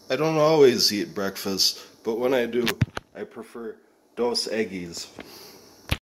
I don't always eat breakfast, but when I do, I prefer dos Eggies.